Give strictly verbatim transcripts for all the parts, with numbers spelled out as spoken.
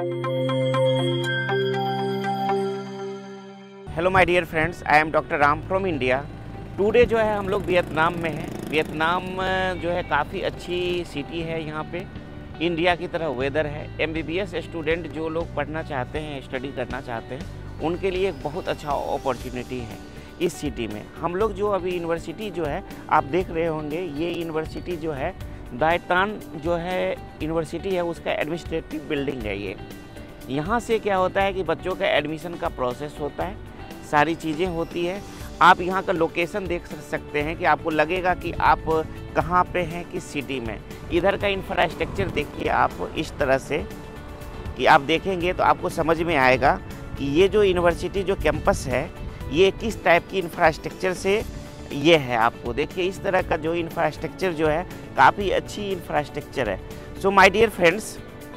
Hello my dear friends, I am doctor Ram from India. Today जो है हम लोग वियतनाम में हैं। वियतनाम जो है काफ़ी अच्छी सिटी है। यहाँ पे इंडिया की तरह वेदर है। एमबीबीएस स्टूडेंट जो लोग पढ़ना चाहते हैं, स्टडी करना चाहते हैं, उनके लिए एक बहुत अच्छा अपॉर्चुनिटी है इस सिटी में। हम लोग जो अभी यूनिवर्सिटी जो है आप देख रहे होंगे, ये यूनिवर्सिटी जो है डाय ट्रान जो है यूनिवर्सिटी है, उसका एडमिनिस्ट्रेटिव बिल्डिंग है। ये यहाँ से क्या होता है कि बच्चों का एडमिशन का प्रोसेस होता है, सारी चीज़ें होती है। आप यहाँ का लोकेशन देख सकते हैं कि आपको लगेगा कि आप कहाँ पे हैं, किस सिटी में। इधर का इंफ्रास्ट्रक्चर देखिए आप इस तरह से कि आप देखेंगे तो आपको समझ में आएगा कि ये जो यूनिवर्सिटी जो कैंपस है ये किस टाइप की इंफ्रास्ट्रक्चर से ये है। आपको देखिए इस तरह का जो इंफ्रास्ट्रक्चर जो है काफ़ी अच्छी इंफ्रास्ट्रक्चर है। सो माय डियर फ्रेंड्स,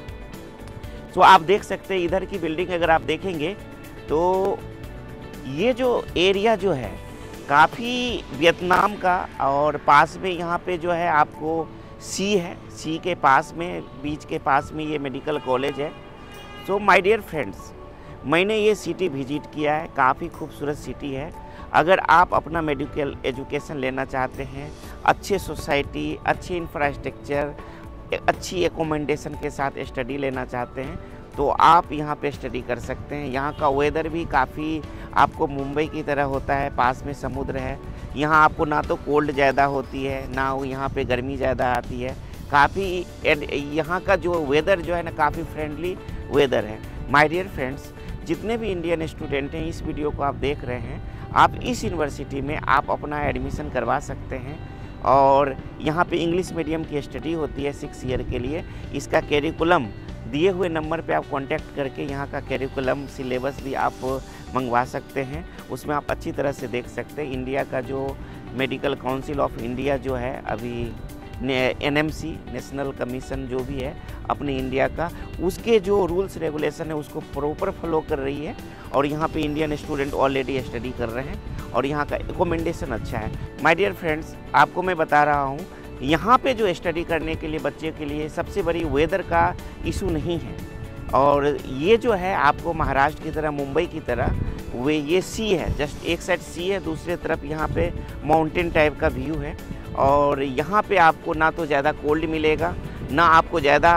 तो आप देख सकते हैं इधर की बिल्डिंग अगर आप देखेंगे तो ये जो एरिया जो है काफ़ी वियतनाम का, और पास में यहाँ पे जो है आपको सी है, सी के पास में, बीच के पास में ये मेडिकल कॉलेज है। सो माय डियर फ्रेंड्स, मैंने ये सिटी विजिट किया है, काफ़ी खूबसूरत सिटी है। अगर आप अपना मेडिकल एजुकेशन लेना चाहते हैं, अच्छे सोसाइटी, अच्छे इंफ्रास्ट्रक्चर, अच्छी एकोमोडेशन के साथ स्टडी लेना चाहते हैं तो आप यहाँ पे स्टडी कर सकते हैं। यहाँ का वेदर भी काफ़ी आपको मुंबई की तरह होता है, पास में समुद्र है। यहाँ आपको ना तो कोल्ड ज़्यादा होती है, ना यहाँ पे गर्मी ज़्यादा आती है। काफ़ी यहाँ का जो वेदर जो है ना काफ़ी फ्रेंडली वेदर है। माय डियर फ्रेंड्स, जितने भी इंडियन स्टूडेंट हैं इस वीडियो को आप देख रहे हैं, आप इस यूनिवर्सिटी में आप अपना एडमिशन करवा सकते हैं। और यहाँ पे इंग्लिश मीडियम की स्टडी होती है सिक्स ईयर के लिए। इसका कैरिकुलम दिए हुए नंबर पे आप कांटेक्ट करके यहाँ का कैरिकुलम सिलेबस भी आप मंगवा सकते हैं। उसमें आप अच्छी तरह से देख सकते हैं। इंडिया का जो मेडिकल काउंसिल ऑफ इंडिया जो है अभी एनएमसी, नेशनल कमीशन जो भी है अपने इंडिया का, उसके जो रूल्स रेगुलेशन है उसको प्रॉपर फॉलो कर रही है। और यहाँ पे इंडियन स्टूडेंट ऑलरेडी स्टडी कर रहे हैं और यहाँ का एकोमोडेशन अच्छा है। माय डियर फ्रेंड्स, आपको मैं बता रहा हूँ यहाँ पे जो स्टडी करने के लिए बच्चे के लिए सबसे बड़ी वेदर का इशू नहीं है। और ये जो है आपको महाराष्ट्र की तरह, मुंबई की तरह, वे ये सी है, जस्ट एक साइड सी है, दूसरे तरफ यहाँ पे माउंटेन टाइप का व्यू है। और यहाँ पे आपको ना तो ज़्यादा कोल्ड मिलेगा, ना आपको ज़्यादा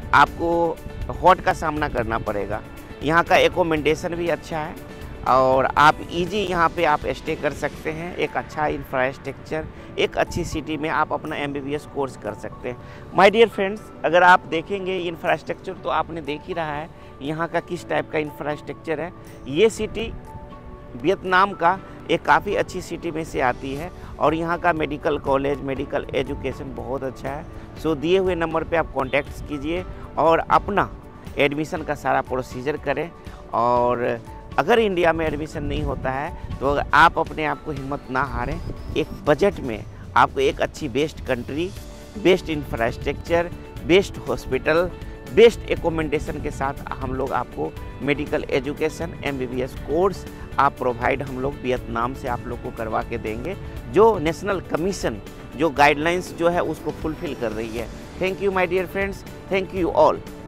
आपको हॉट का सामना करना पड़ेगा। यहाँ का एकोमोडेशन भी अच्छा है और आप इजी यहाँ पे आप स्टे कर सकते हैं। एक अच्छा इंफ्रास्ट्रक्चर, एक अच्छी सिटी में आप अपना एमबीबीएस कोर्स कर सकते हैं। माय डियर फ्रेंड्स, अगर आप देखेंगे इंफ्रास्ट्रक्चर तो आपने देख ही रहा है यहाँ का किस टाइप का इंफ्रास्ट्रक्चर है। ये सिटी वियतनाम का एक काफ़ी अच्छी सिटी में से आती है और यहाँ का मेडिकल कॉलेज, मेडिकल एजुकेशन बहुत अच्छा है। सो दिए हुए नंबर पे आप कॉन्टैक्ट कीजिए और अपना एडमिशन का सारा प्रोसीजर करें। और अगर इंडिया में एडमिशन नहीं होता है तो आप अपने आप को हिम्मत ना हारें। एक बजट में आपको एक अच्छी best country, best infrastructure, best hospital, best accommodation के साथ हम लोग आपको मेडिकल एजुकेशन, एमबीबीएस कोर्स आप प्रोवाइड हम लोग वियतनाम से आप लोग को करवा के देंगे, जो नेशनल कमीशन जो गाइडलाइंस जो है उसको फुलफिल कर रही है। Thank you my dear friends, thank you all.